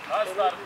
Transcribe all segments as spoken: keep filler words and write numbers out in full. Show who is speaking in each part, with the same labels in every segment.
Speaker 1: На старт.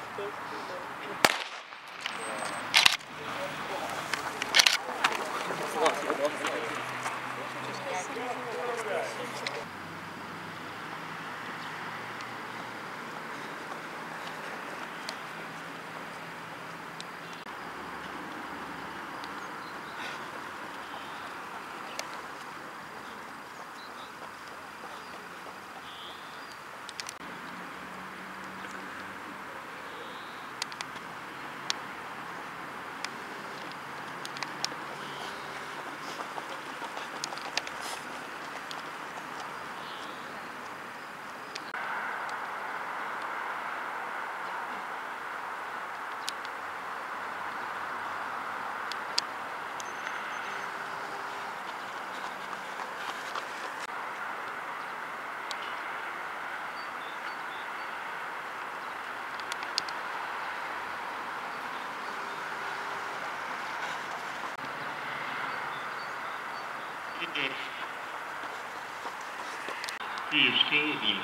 Speaker 2: Киевская область.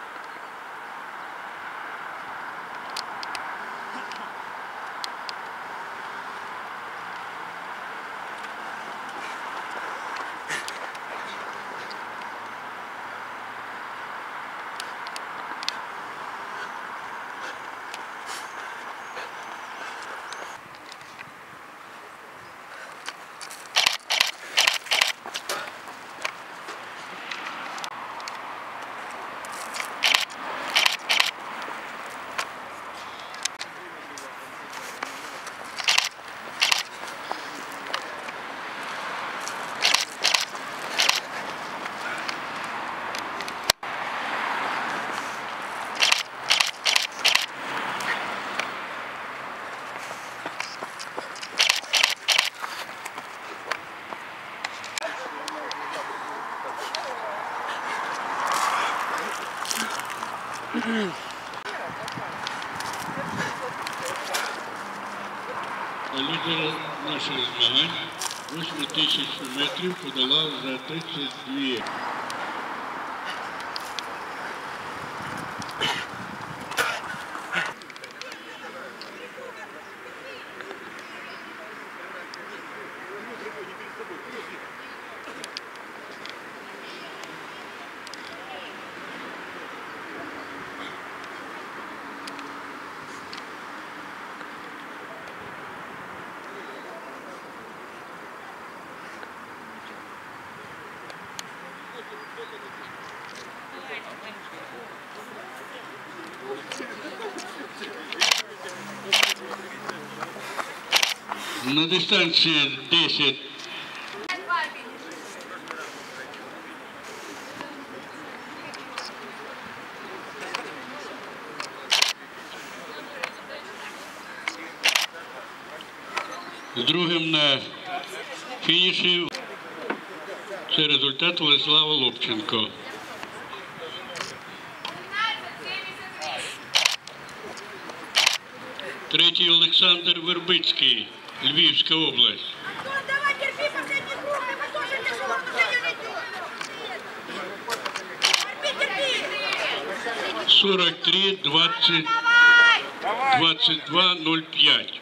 Speaker 2: Лідер наших змагань восьму тисячу метрів подолав за тридцять дві. На дистанції десять. Другим на фініші це результат Владислава Лобченко. Третій Олександр Вербицький, Львівська область.
Speaker 3: Давай, терпи, последний круг, мы тоже тяжело, но ты не найдешь. Терпи, терпи.
Speaker 2: сорок три двадцать двадцать два ноль пять.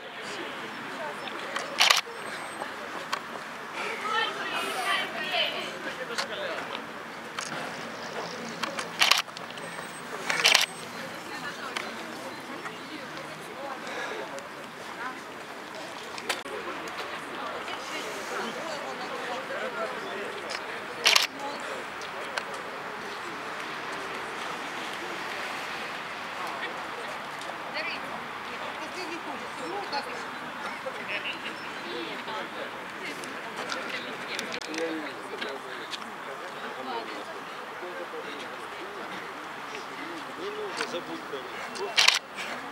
Speaker 1: Забудь.